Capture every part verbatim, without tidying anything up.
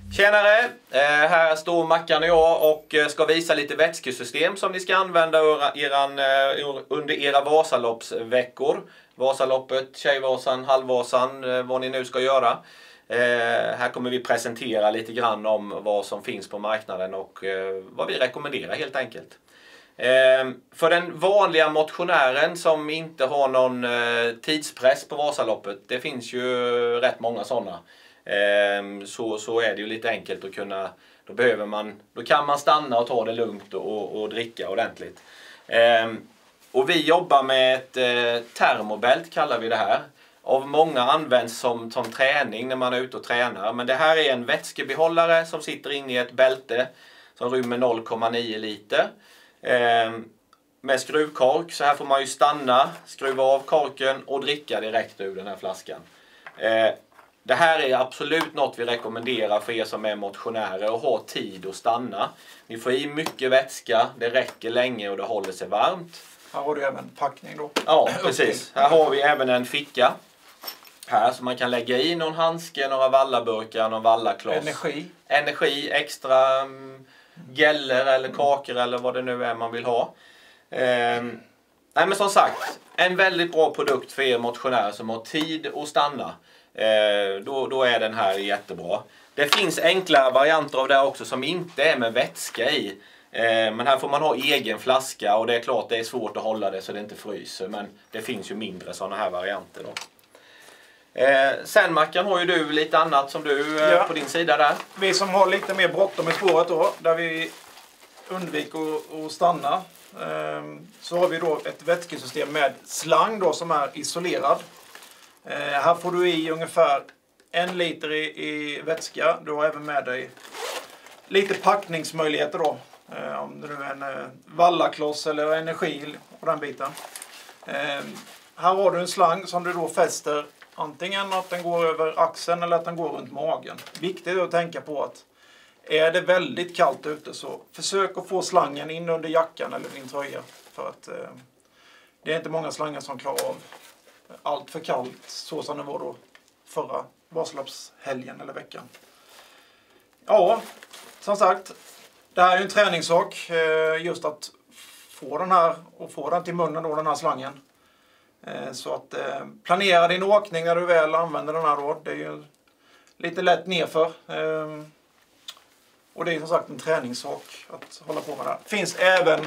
Tjenare! Eh, här står Mackan och jag och ska visa lite vätskesystem som ni ska använda eran, eh, under era Vasaloppsveckor. Vasaloppet, Tjejvasan, Halvvasan, eh, vad ni nu ska göra. Eh, här kommer vi presentera lite grann om vad som finns på marknaden och eh, vad vi rekommenderar helt enkelt. Eh, för den vanliga motionären som inte har någon eh, tidspress på Vasaloppet, det finns ju rätt många sådana. Eh, så, så är det ju lite enkelt att kunna, då behöver man, då kan man stanna och ta det lugnt och, och, och dricka ordentligt. Eh, och vi jobbar med ett eh, termobält kallar vi det här. Av många används som, som träning när man är ute och tränar. Men det här är en vätskebehållare som sitter inne i ett bälte som rymmer noll komma nio liter. Eh, med skruvkork, så här får man ju stanna, skruva av korken och dricka direkt ur den här flaskan. Eh, det här är absolut något vi rekommenderar för er som är motionärer och har tid att stanna. Ni får i mycket vätska, det räcker länge och det håller sig varmt. Här har du även packning då. Ja, precis. Här har vi även en ficka. Här så man kan lägga i någon handske, några vallaburkar, någon vallakloss. Energi. Energi, extra um, geller eller kakor eller vad det nu är man vill ha. Um, nej men som sagt, en väldigt bra produkt för er motionärer som har tid att stanna. Uh, då, då är den här jättebra. Det finns enklare varianter av det också som inte är med vätska i. Uh, men här får man ha egen flaska och det är klart det är svårt att hålla det så det inte fryser. Men det finns ju mindre sådana här varianter då. Eh, sen Mackan har ju du lite annat som du eh, ja. på din sida där. Vi som har lite mer bråttom i spåret då, där vi undviker att, att stanna. Eh, så har vi då ett vätskesystem med slang då som är isolerad. Eh, här får du i ungefär en liter i, i vätska. Du har även med dig lite packningsmöjligheter då. Eh, om det nu är en eh, vallakloss eller energi på den biten. Eh, här har du en slang som du då fäster. Antingen att den går över axeln eller att den går runt magen. Viktigt att tänka på att är det väldigt kallt ute så försök att få slangen in under jackan eller din tröja. För att eh, det är inte många slangar som klarar av allt för kallt så som det var då förra Vasaloppshelgen eller veckan. Ja, som sagt, det här är ju en träningssak. Eh, just att få den här och få den till munnen då, den här slangen. Så att eh, planera din åkning när du väl använder den här då. Det är ju lite lätt nerför. Eh, och det är som sagt en träningssak att hålla på med det här. Finns även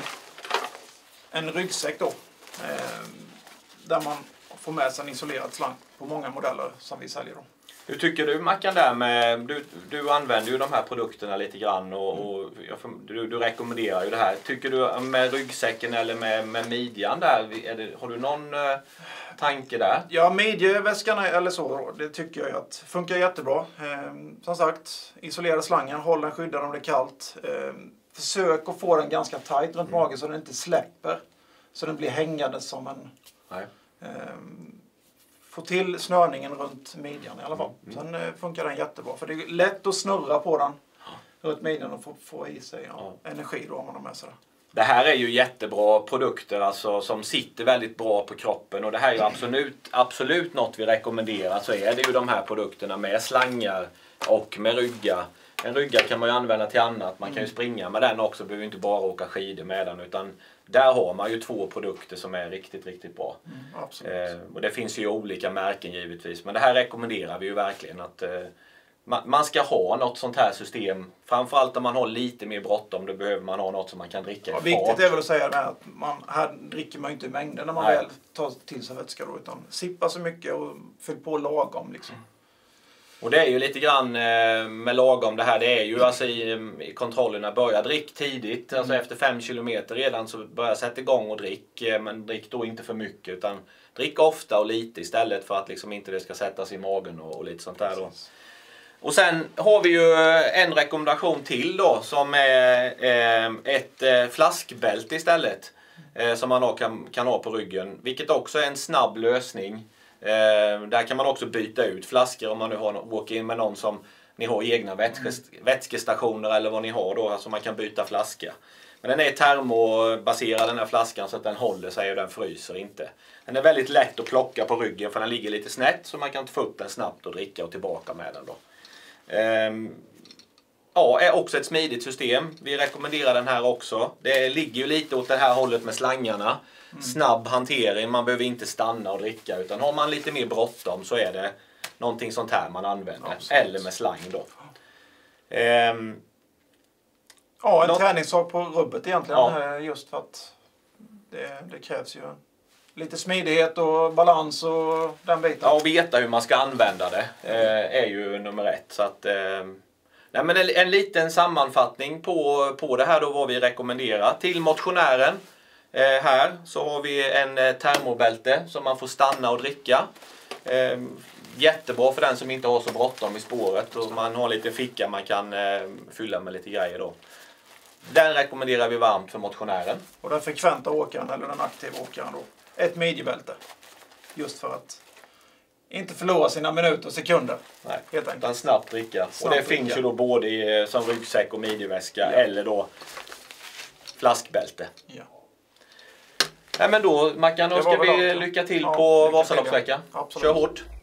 en ryggsäck då. Eh, där man får med sig en isolerad slang på många modeller som vi säljer då. Hur tycker du Mackan där med, du, du använder ju de här produkterna lite grann och, och du, du rekommenderar ju det här. Tycker du med ryggsäcken eller med, med midjan där, är det, har du någon eh, tanke där? Ja, midjeväskan eller så då, det tycker jag att funkar jättebra. Eh, som sagt, isolera slangen, håll den skyddad om det är kallt. Eh, försök att få den ganska tajt runt mm. magen så den inte släpper. Så den blir hängande som en... Nej. Eh, Få till snörningen runt midjan i alla fall. Mm. Sen eh, funkar den jättebra. För det är lätt att snurra på den runt midjan och få, få i sig ja, ja. energi då om man har med sig det. Det här är ju jättebra produkter alltså, som sitter väldigt bra på kroppen. Och det här är ju absolut, absolut något vi rekommenderar. Så är det ju de här produkterna med slangar och med ryggar. En rygga kan man ju använda till annat. Man kan ju springa med den också. Behöver inte bara åka skidor med den. Utan där har man ju två produkter som är riktigt, riktigt bra. Mm, absolut. Eh, och det finns ju olika märken givetvis. Men det här rekommenderar vi ju verkligen. Att eh, man, man ska ha något sånt här system. Framförallt om man har lite mer bråttom. Då behöver man ha något som man kan dricka i ja, fart. viktigt är väl att säga det att man, här dricker man ju inte i mängden när man Nej. väl tar till sig vätska då. Utan sippa så mycket och fyll på lagom liksom. Mm. Och det är ju lite grann med lagom det här. Det är ju alltså i, i kontrollerna börja drick tidigt. Alltså efter fem kilometer redan så börja sätta igång och drick. Men drick då inte för mycket utan drick ofta och lite istället för att liksom inte det ska sättas i magen och, och lite sånt där då. Och sen har vi ju en rekommendation till då som är eh, ett eh, flaskbälte istället. Eh, som man kan, kan ha på ryggen. Vilket också är en snabb lösning. Eh, där kan man också byta ut flaskor om man nu har, åker in med någon som ni har egna vätskes, vätskestationer eller vad ni har då. Alltså man kan byta flaska. Men den är termobaserad den här flaskan så att den håller sig och den fryser inte. Den är väldigt lätt att plocka på ryggen för den ligger lite snett så man kan få upp den snabbt och dricka och tillbaka med den då. Eh, ja, är också ett smidigt system. Vi rekommenderar den här också. Det ligger ju lite åt det här hållet med slangarna. Mm. Snabb hantering, man behöver inte stanna och dricka. Utan har man lite mer bråttom så är det någonting sånt här man använder. Ja, eller med slang då. Ehm, ja, en något... träningssak på rubbet egentligen. Ja. Just för att det, det krävs ju lite smidighet och balans och den biten. Ja, och veta hur man ska använda det eh, är ju nummer ett. Så att, eh, nej, men en, en liten sammanfattning på, på det här då, vad vi rekommenderar. Till motionären eh, här så har vi en eh, termobälte som man får stanna och dricka. Eh, jättebra för den som inte har så bråttom i spåret och man har lite ficka man kan eh, fylla med lite grejer då. Den rekommenderar vi varmt för motionären. Och den frekventa åkaren eller den aktiva åkaren då. Ett midjebälte. Just för att inte förlora sina minuter och sekunder. Nej, helt enkelt. Utan snabbt dricka. Snabbt och det dricka. Finns ju då både i, som ryggsäck och midjeväska ja. Eller då flaskbälte. Ja. Nej men då Mackan, då ska vi lycka till ja, på Vasaloppsveckan. Kör hårt.